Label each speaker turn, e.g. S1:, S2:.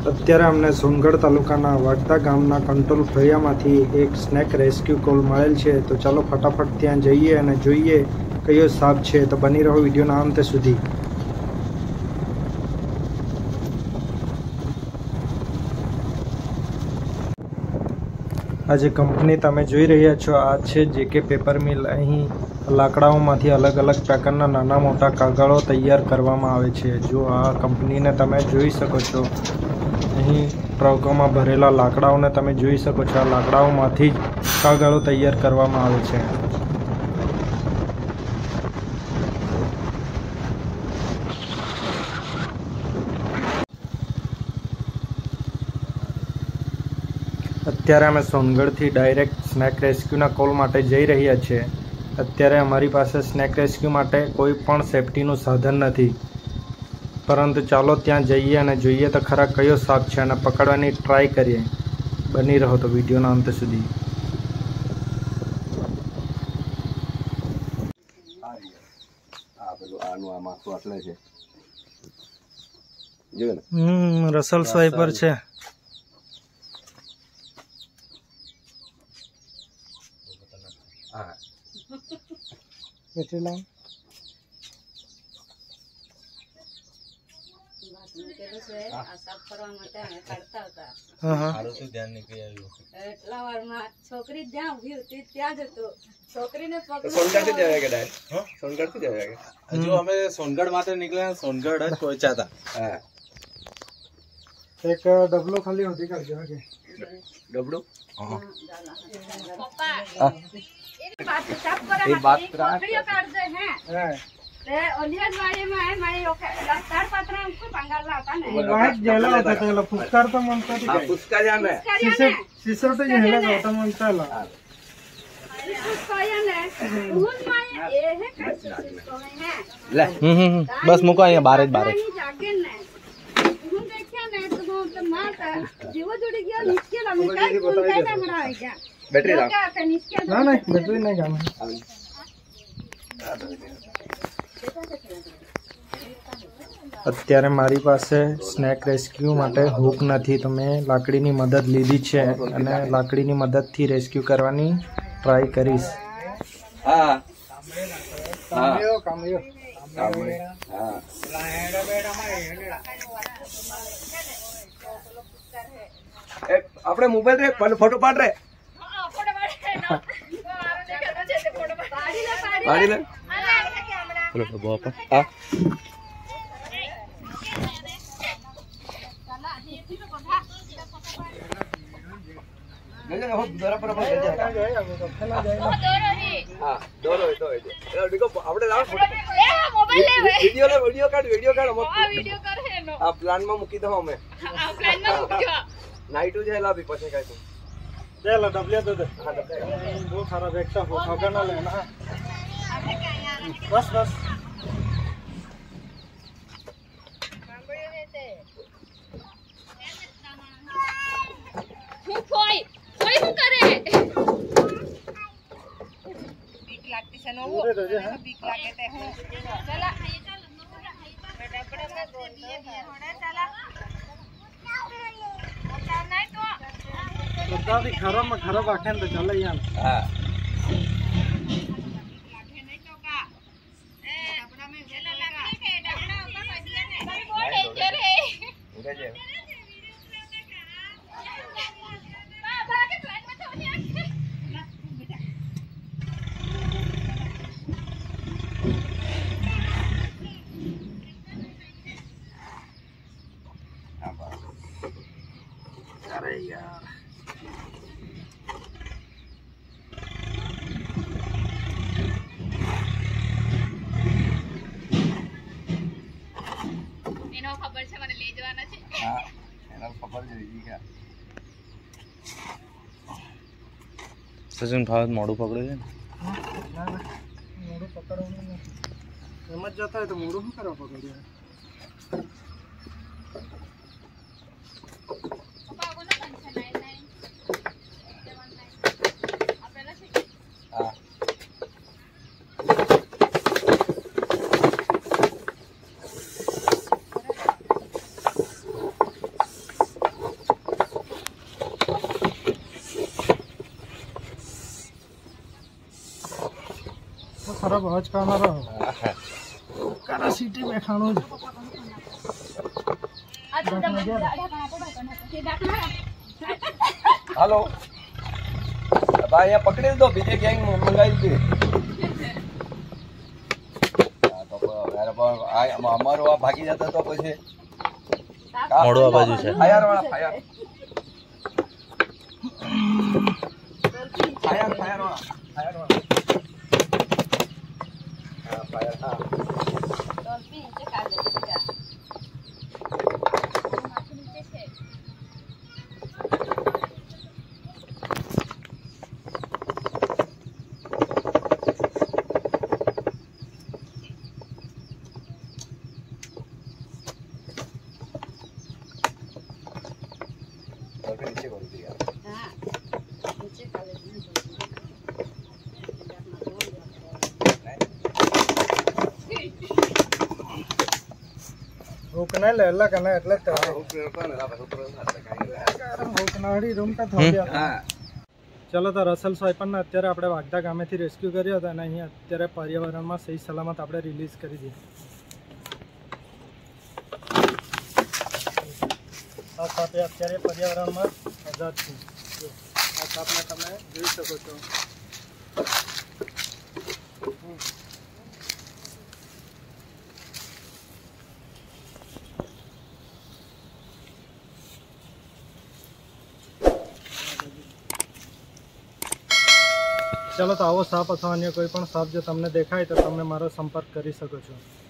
S1: અત્યારે અમને સોનગઢ તાલુકાના વાગતા ગામના કંટ્રોલ ફળિયામાંથી એક સ્નેક રેસ્ક્યુ કોલ મળેલ છે, તો ચાલો ફટાફટ ત્યાં જઈએ અને જોઈએ કયો સાપ છે. તો બની રહો વિડીયોના અંત સુધી. આ જે કંપની તમે જોઈ રહ્યા છો આ છે JK પેપર મિલ. અહીં લાકડાઓમાંથી અલગ અલગ પ્રકારના નાના મોટા કાગળો તૈયાર કરવામાં આવે છે. જો આ કંપનીને તમે જોઈ શકો છો, અહીં ટ્રકોમાં ભરેલા લાકડાઓને તમે જોઈ શકો છો. આ લાકડાઓમાંથી જ કાગળો તૈયાર કરવામાં આવે છે. અત્યારે અમે સોનગઢથી ડાયરેક્ટ સ્નેક રેસ્ક્યુના કોલ માટે જઈ રહ્યા છીએ. અત્યારે અમારી પાસે સ્નેક રેસ્ક્યુ માટે કોઈ પણ સેફટીનું સાધન નથી, પરંતુ ચાલો ત્યાં જઈએ અને જોઈએ તો ખરા કયો સાપ છે અને પકડવાની ટ્રાય કરીએ. બની રહો તો વિડીયોના અંત સુધી. રસલ સ્વાઈપર છે.
S2: છોકરી જ્યાં ઉભી હતી ત્યાં જ હતો. છોકરીને
S3: હજુ અમે સોનગઢ માટે નીકળ્યા. સોનગઢ જ પહોંચ્યા હતા.
S1: એક ડબલો ખાલી હોતી કરજો કે
S3: ડબડો
S1: पुष्कर तो म्हणतो शिसर तो गेला होता म्हणताला
S3: બસ મૂકો અહીંયા બારે જ બારે. બેટરી ના
S1: બેટરી નહીં કામ. અત્યારે મારી પાસે સ્નેક રેસ્ક્યુ માટે હૂક નથી, તો મેં લાકડીની મદદ લીધી છે અને લાકડીની મદદથી રેસ્ક્યુ કરવાની ટ્રાય કરીશ.
S3: આપણે મોબાઈલ રે ફોટો પાડ રે. પાડી લે. બોલો તો બાપા. હા પ્લાન માં મૂકી દઉં અમે. નાઈટ છે લાવી પછી કઈ તું
S1: ડબલિયા તો બહુ સારા બેગતા ફોટો ના લેના. બસ બસ બધાથી ખરાબમાં ખરાબ આખે તો ચાલે યાર. હા અરે યાર
S2: એનો ખબર છે મને લઈ જવાના છે.
S3: હા એનો ખબર છે. બીજી સજન ભાવ મોડું પકડે છે ને.
S1: મોડું પકડવાનું એમ જ જતા હોય તો મોડું શું કરવા પકડ્યું. મારો બહજ કામારો કારા સિટી મે ખાણો
S4: હાલો ભાઈ અહીંયા પકડી દો બીજે ગેંગ મંગાવી હતી અમારો આ ભાગી જતો તો પછી
S3: મોડવા બાજુ છે
S4: ફાયર વાળા ફાયર વાળા હા ફાયર હા नीचे कर दिया
S1: रोकना लेला करना એટલે જ રોકનાડી રૂમ કા થોડ્યા ચલો તો રસલ સોયપનને અત્યારે આપણે વાગદા ગામેથી રેસ્ક્યુ કર્યો હતો અને અહીંયા અત્યારે પર્યાવરણમાં સહી સલામત આપણે રિલીઝ કરી દીધી આ સાથે અત્યારે પર્યાવરણમાં આઝાદ છે આ સાપને તમે જોઈ શકો છો ચલો તો આવો સાપ અથવા અન્ય કોઈ પણ સાપ જો તમને દેખાય તો તમે મારો સંપર્ક કરી શકો છો